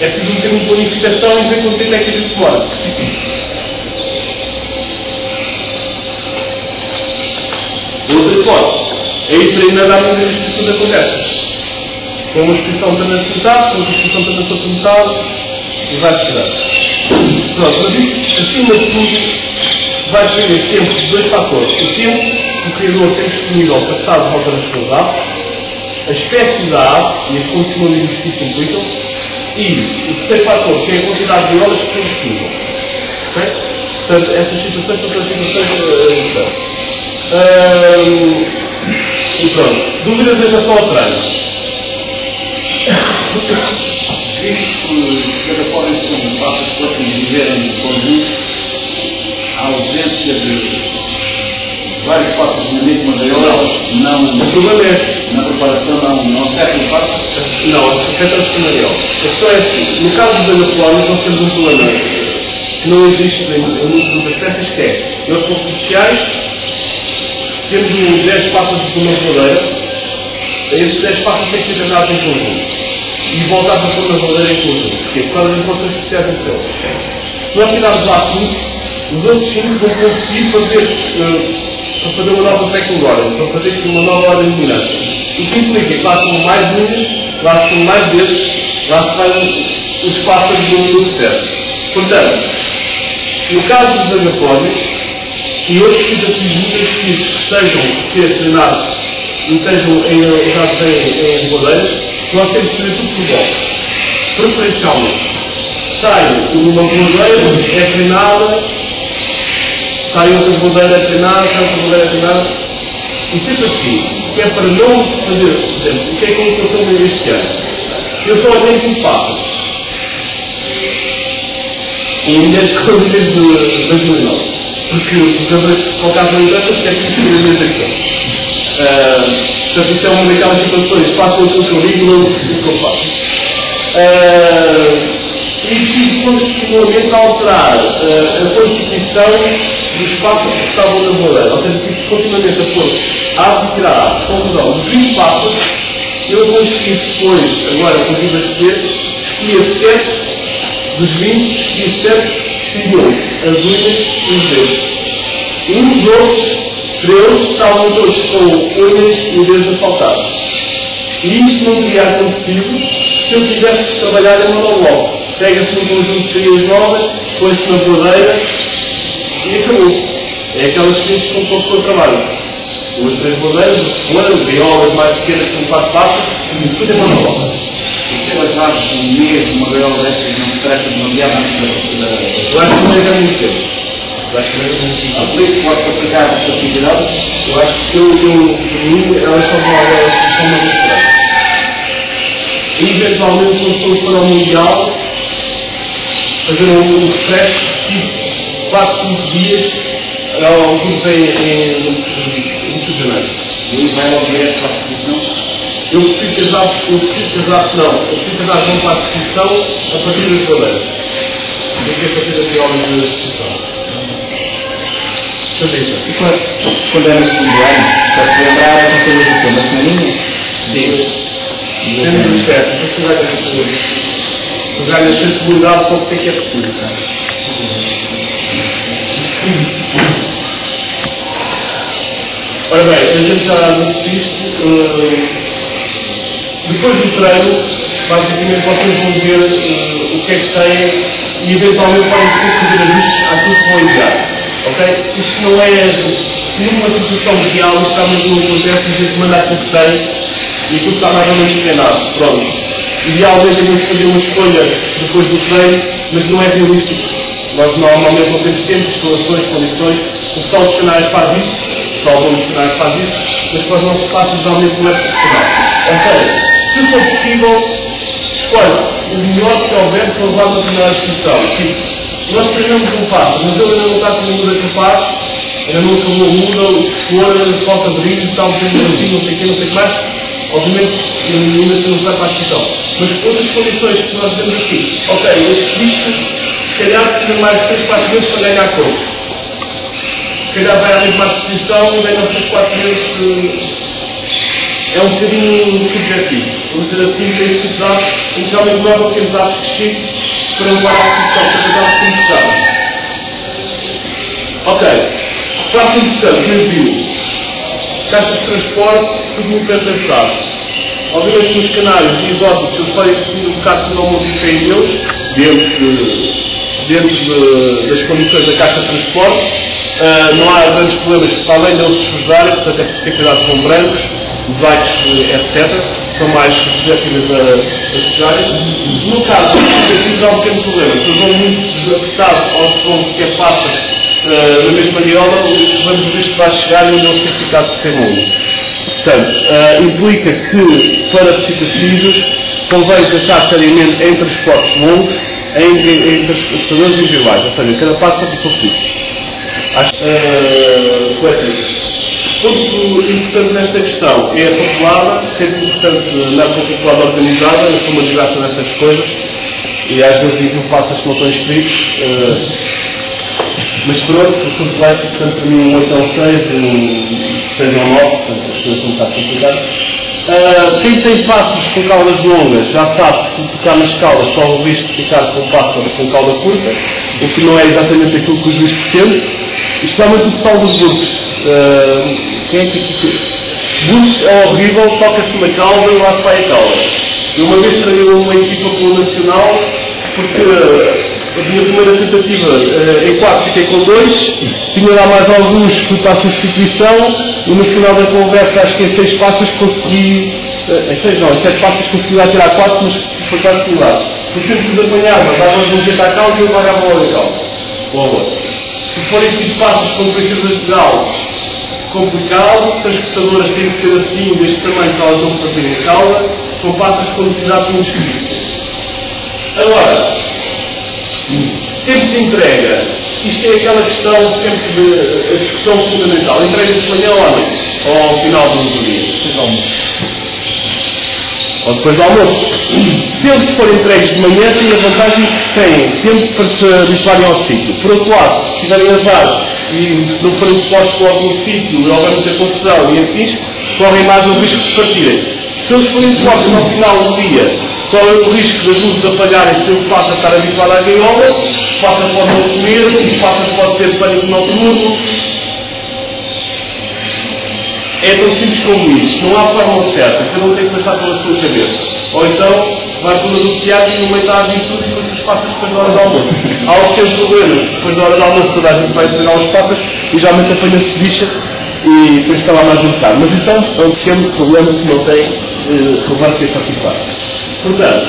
é preciso um termo de planificação e ver quanto tempo é que a gente demora. Outra hipótese é ir para ainda dar uma exposição da conversa. Com uma exposição também se metade, com uma exposição também se metade, e vai chegar. Pronto, mas isso, acima de tudo, vai depender sempre de dois fatores. O tempo que o criador tem disponível para estar de volta nas suas aves, a espécie da ave e as funcionalidades que isso implicam, e o terceiro fator, que é a quantidade de horas que tem disponível. Okay? Portanto, essas situações são as situações importantes. E pronto. Dúvidas em relação ao treino? Visto que cada podem ser um passo de próximo de viverem em conjunto, a ausência de vários passos de uma gaiola, não. O problema é esse. Na preparação não afeta o passo? Não, afeta o cenário. A questão é assim, no caso dos anacolónicos nós temos um problema que não existe em muitas outras espécies, que é, eles são sociais, temos 10 passos de uma rodeira, esses 10 passos têm que ser treinados em conjunto. E voltar para pôr na rodeira em conjunto. Porquê? Por causa das informações especiais entre eles. Se nós tirarmos lá 5, os outros 5 vão competir para fazer uma nova tecnologia, para fazer uma nova ordem de dominância. O que implica que lá são mais unhas, lá são mais dedos, lá se faz o espaço do processo. Portanto, no caso dos agapódios e outros tecidos muito específicos que estejam a ser treinados e estejam usados em rodeiras, nós temos que fazer tudo por volta. Preferencialmente, sai uma rodeira, é treinada, sai outra rodeira, é treinada, sai outra rodeira, é treinada. E sempre assim, que é para não fazer, por exemplo, o que é que eu estou a fazer este ano? Eu só olhei que me passa. E mulheres que foram desde 2009. Porque às vezes, por acaso, não interessa, esquece de fazer a mesma questão. Portanto, isto é uma daquelas situações, façam aquilo que eu digo, não aquilo que eu faço. E tive continuamente a alterar a constituição dos passos que estavam na rodeira. Ou seja, tive continuamente a pôr aves e tirar aves. Conclusão, dos 20 passos, eu consegui depois, agora com o escolher, escolher 7 dos 20, escolhi 7 e 8, as unhas e os dedos. Uns outros, 13, estavam todos com unhas e dedos a faltar. E isto não teria acontecido se eu tivesse que trabalhar em monobloco. Pega-se num conjunto de trilhas novas, põe-se na rodeira e acabou. É aquelas trilhas que uma pessoa trabalha. Duas, 3 rodeiras, gaiolas mais pequenas que um par de passos, e tudo é monobloco. Aquelas aves no meio de uma gaiola destas não se estressa demasiado na Eu acho que não é muito tempo. Pode-se aplicar a atividade? Eu acho que por mim, elas são uma diferença. E eventualmente, se uma pessoa for ao Mundial, fazer um refresco, tipo 4, 5 dias, alguns em janeiro. E aí vai logo direto para a exposição? Eu prefiro que as aves vão para a exposição a partir das rodeiras. Do que a partir das violas da exposição. E quando é no segundo ano, para te lembrar, aconteceu hoje uma semaninha? Sim. Depende das espécies, depois tu ganhas sensibilidade para o que é preciso. Ora bem, a gente já disse isto. Depois do treino, basicamente vocês vão ver o que é que têm e eventualmente podem ter que fazer ajustes àquilo que vão enviar. Ok? Isto não é nenhuma situação real, isto realmente não acontece, a gente manda aquilo que tem e tudo está mais ou menos treinado. Pronto. Idealmente é se fazer uma escolha depois do treino, mas não é realístico. Nós normalmente não temos tempo, instalações, condições. O pessoal dos canais faz isso, o pessoal dos canais faz isso, mas para os nossos passos realmente não é profissional. Ou seja, se for possível, escolhe-se o melhor que houver para levar uma determinada expressão. Tipo, nós treinamos um passo, mas ele ainda não está com a muda capaz, ainda não acabou a muda, falta brilho, tal, tem um não sei o que, não sei o que mais. Obviamente, ainda se não sai para a expressão. Mas outras condições que nós temos assim, ok, este bicho, se calhar precisa mais de 3, 4 vezes para ganhar corpo. Se calhar vai à mesma exposição e ganha os 3, 4 vezes é um bocadinho subjetivo. Vamos dizer assim, tem este tipo de aves, inicialmente nós não temos aves crescidos para levar à exposição, para as aves comerciais. Ok. Parte importante, navio. Caixas de transporte, tudo muito bem pensado. Obviamente nos canários e isótopos eu falei um bocado que não modifiquei neles, dentro das condições da caixa de transporte. Não há grandes problemas para além deles se sujarem, portanto é preciso ter cuidado com brancos, mosaicos, etc. São mais suscetíveis a sujarem. No caso dos tecidos há um pequeno problema. Se eles vão muito apertados ou se vão sequer passas na mesma gaiola, vamos ver que vai chegar e eles têm que ficar de ser molho. Portanto, implica que para tecidos convém pensar seriamente em transportes longos, em transportadores individuais, ou seja, cada passo tem o seu tipo. Ponto importante nesta questão é a papelada, sempre importante na papelada organizada. Eu sou uma desgraça nessas coisas e às vezes envio passas que não estão inscritos. Mas pronto, sou disléxico, portanto para mim um 8 é um 6, um 6 é um 9, portanto as coisas são um bocado complicadas. Quem tem pássaros com caudas longas já sabe que se tocar nas caudas corre o risco de ficar com um pássaro com cauda curta, o que não é exatamente aquilo que o juiz pretende. Especialmente o pessoal dos burques. Quem é que burques é horrível, toca-se na cauda e lá se vai a cauda. Eu uma vez trabalhei uma equipa pelo Nacional, porque a minha primeira tentativa em 4 fiquei com 2, tinha lá mais alguns, fui para a substituição e no final da conversa, acho que em 6 passas consegui, em 7 passas consegui lá tirar 4, mas foi quase similar. Por sempre que os apanhava, dava-nos um jeito à cauda e eles largavam logo a cauda. Boa. Se forem tipo passas com princesas de Gales, complicado, transportadoras têm que ser assim, deste tamanho, para elas não partirem a cauda, são passas com necessidades muito específicas. Agora, tempo de entrega. Isto é aquela questão sempre de a discussão fundamental. Entrega-se de manhã ou à noite? Ou ao final do dia? Ou depois do almoço. Se eles forem entregues de manhã, têm a vantagem que têm tempo para se habituarem ao sítio. Por outro lado, se tiverem azar e não forem postos logo no sítio e houver muita confusão e afins, correm mais o risco de se partirem. Se eles forem postos ao final do dia, correm o risco das luzes apagarem se o pássaro estar habituado à gaiola, o pássaro pode não comer, o pássaro pode ter pânico noturno. É tão simples como isto. Não há forma certa. Cada um tem que pensar pela sua cabeça. Ou então, vai para o teatro e no meio está a aventura e depois os pássaros depois da hora do almoço. Há um pequeno problema. Depois da hora do almoço toda a gente vai treinar os pássaros e geralmente apanha-se bicha e depois está lá mais um bocado. Mas isso é um pequeno problema que não tem relevância particular. Portanto,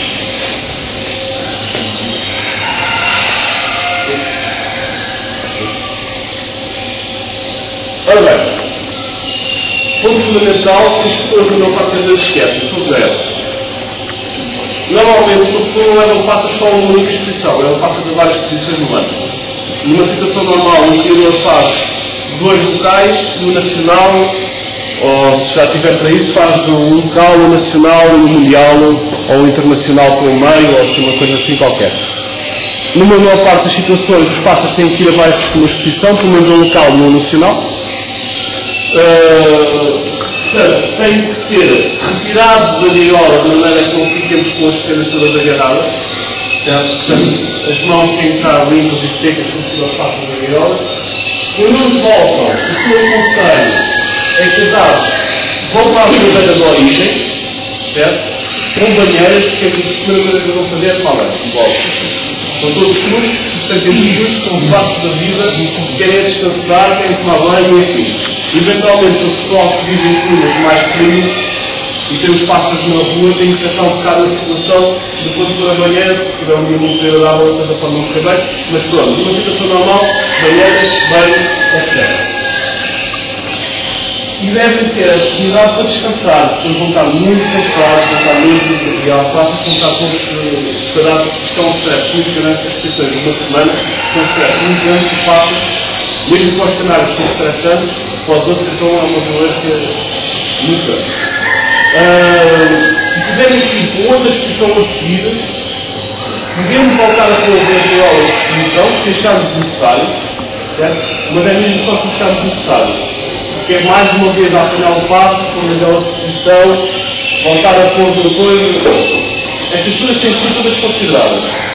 ora bem, ponto fundamental que as pessoas não partem vezes esquecem, tudo é. Normalmente o professor não leva passas só a uma única exposição, ele passa a várias exposições no ano. Numa situação normal, o criador faz 2 locais, no nacional, ou se já tiver para isso, faz um local, um nacional, um mundial, ou um internacional pelo meio, ou assim, uma coisa assim qualquer. Numa maior parte das situações, os pássaros têm que ir a vários com uma exposição, pelo menos um local no nacional. Portanto, têm que ser retirados da gaiola de maneira que não fiquemos com as penas todas agarradas. Certo? Portanto, as mãos têm que estar limpas e secas como se não passam da gaiola. Quando eles voltam, o que eu aconselho é que as aves vão para a verdadeira de origem, certo? Com banheiras, porque a primeira coisa que vão fazer é tomar banho. São todos cruz, cruz, com fatos da vida, querem descansar, querem tomar banho e enfim. Eventualmente, o pessoal que vive em climas mais frios e tem os pássaros na rua tem que pensar um bocado na situação depois de pôr a banheira, se tiver um dia muito desagradável, a coisa pode não correr bem, mas pronto, numa situação normal, banheiras, banho, etc. E devem ter a oportunidade para descansar, porque eles vão estar muito cansados, vão estar mesmo, e há pássaros que vão estar todos espalhados, porque estão um stress muito grande, as exposições de uma semana, estão um stress muito grande, que passa, mesmo para os canários são estressantes, para os outros então é uma violência muito grande. Se tiverem aqui outra exposição a seguir, podemos voltar a pôr as gaiolas de exposição, se acharmos necessário, certo? Mas é mesmo só se acharmos necessário. que é mais uma vez a apanhar o passo, formar a disposição, voltar a pôr no coisa. Estas coisas têm sido todas consideradas.